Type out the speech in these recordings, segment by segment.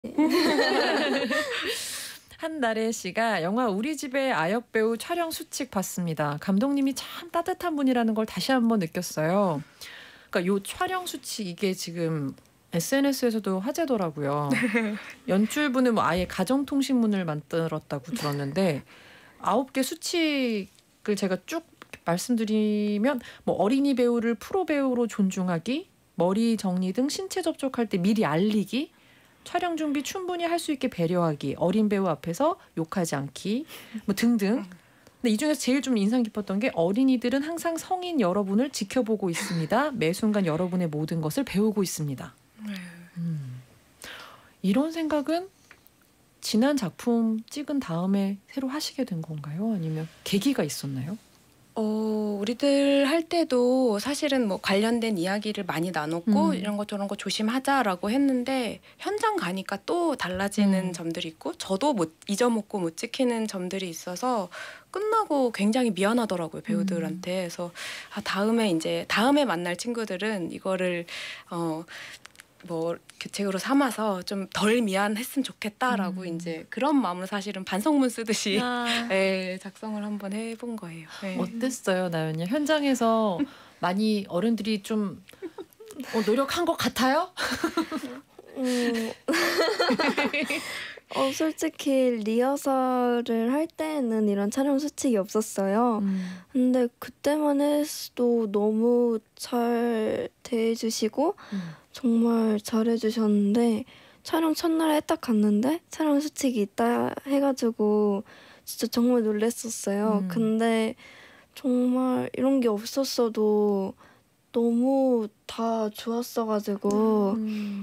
한나래 씨가 영화 우리 집의 아역 배우 촬영 수칙 봤습니다. 감독님이 참 따뜻한 분이라는 걸 다시 한번 느꼈어요. 그러니까 요 촬영 수칙 이게 지금 SNS에서도 화제더라고요. 연출부는 뭐 아예 가정통신문을 만들었다고 들었는데 9개 수칙을 제가 쭉 말씀드리면 뭐 어린이 배우를 프로 배우로 존중하기, 머리 정리 등 신체 접촉할 때 미리 알리기, 촬영 준비 충분히 할 수 있게 배려하기, 어린 배우 앞에서 욕하지 않기, 뭐 등등. 근데 이 중에서 제일 좀 인상 깊었던 게 어린이들은 항상 성인 여러분을 지켜보고 있습니다. 매 순간 여러분의 모든 것을 배우고 있습니다. 이런 생각은 지난 작품 찍은 다음에 새로 하시게 된 건가요? 아니면 계기가 있었나요? 우리들 할 때도 사실은 뭐 관련된 이야기를 많이 나눴고 이런 거 저런 거 조심하자라고 했는데 현장 가니까 또 달라지는 점들이 있고 저도 못 잊어먹고 못 지키는 점들이 있어서 끝나고 굉장히 미안하더라고요, 배우들한테. 그래서 다음에 만날 친구들은 이거를 뭐 규칙으로 삼아서 좀 덜 미안했으면 좋겠다라고 이제 그런 마음으로 사실은 반성문 쓰듯이 네, 작성을 한번 해본 거예요. 네. 어땠어요, 나연이? 현장에서 많이 어른들이 좀 노력한 것 같아요? 솔직히 리허설을 할 때는 이런 촬영 수칙이 없었어요. 근데 그때만 해도 너무 잘 대해주시고 정말 잘해주셨는데 촬영 첫날에 딱 갔는데 촬영 수칙이 있다 해가지고 진짜 정말 놀랬었어요. 근데 정말 이런 게 없었어도 너무 다 좋았어가지고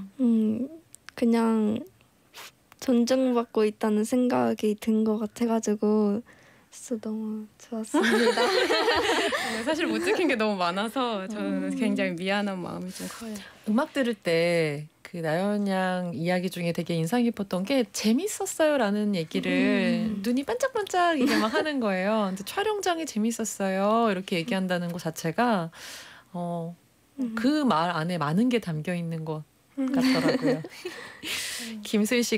그냥 존중받고 있다는 생각이 든 것 같아가지고 진짜 너무 좋았습니다. 사실 못 지킨 게 너무 많아서 저는 굉장히 미안한 마음이 좀 커요. 음악 들을 때 그 나연 양 이야기 중에 되게 인상 깊었던 게 재밌었어요라는 얘기를 눈이 반짝반짝 이게 막 하는 거예요. 근데 촬영장이 재밌었어요 이렇게 얘기한다는 것 자체가 그 말 안에 많은 게 담겨 있는 것 같더라고요. 김수희 씨